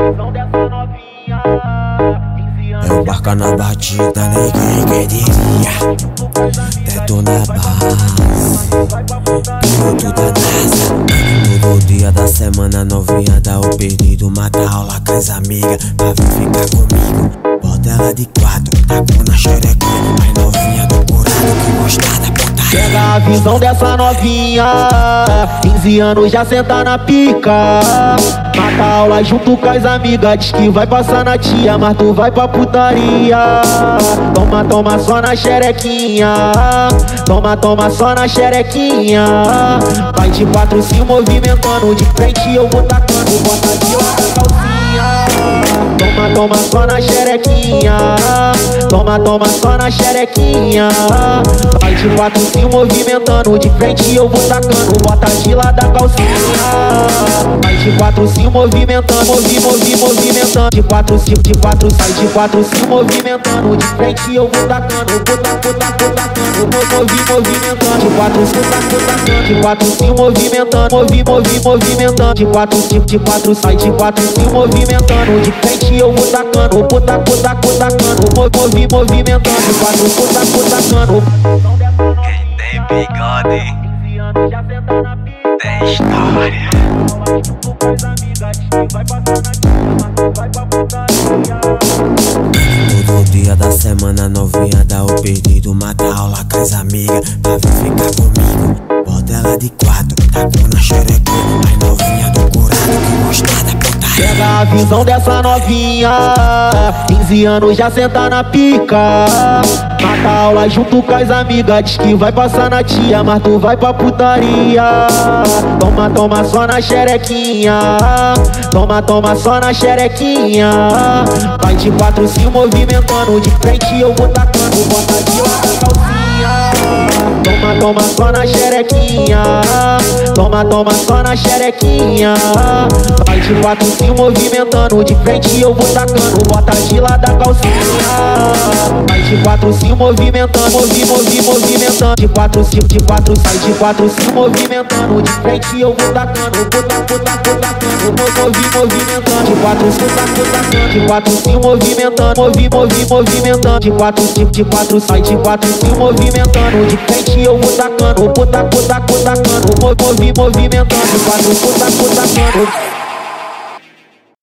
É o barca na batida, ninguém quer diria. Teto na base, piloto da NASA. Todo dia da semana novinha dá o pedido. Mata a aula com as amigas pra vir ficar comigo. Bota ela de quatro, taco na xerequinha. Mais novinha do curado que mostarda pontaria. Pega a visão dessa novinha, 15 anos já senta na pica. Mata a aula junto com as amigas. Diz que vai passar na tia, mas tu vai pra putaria. Toma, toma só na xerequinha. Toma, toma só na xerequinha. Vai de quatro se movimentando. De frente eu vou tacando. Bota de lado a calcinha. Toma, toma só na xerequinha. Toma, toma só na xerequinha. Vai de quatro se movimentando. De frente eu vou tacando. Bota de lado a calcinha. Vai de quatro se movimentando. Movimentando. De quatro sai de quatro se movimentando. De frente eu vou tacando. Movimentando. De quatro se tacando. De quatro se movimentando. Movimentando. De quatro sai de quatro se movimentando. De frente eu vou tacando. Movimentando. De quatro se tacando. Quem tem bigode tem história. Todo dia da semana novinha dá o pedido. Mata a aula com as amigas pra vir ficar comigo. Bota ela de quatro, taco na xerequinha. Mais novinha do curado que mostarda pontaria. Pega a visão dessa novinha, 15 anos já senta na pica. Mata a aula junto com as amigas. Diz que vai passar na tia, mas tu vai pra putaria. Toma, toma só na xerequinha. Toma, toma só na xerequinha. Vai de quatro se movimentando. De frente eu vou tacando. Bota de lado a calcinha. Toma, toma só na xerequinha. Toma, toma só na xerequinha. Vai de quatro se movimentando. De frente eu vou tacando. Bota de lado a calcinha. Vai de quatro se movimentando. Movimentando. De quatro sai de quatro se movimentando. De frente eu vou tacando. Movimentando. De quatro se tacando. De quatro se movimentando. Movimentando. De quatro sai de quatro se movimentando. De frente eu vou tacando. Movimentando. De quatro se tacando.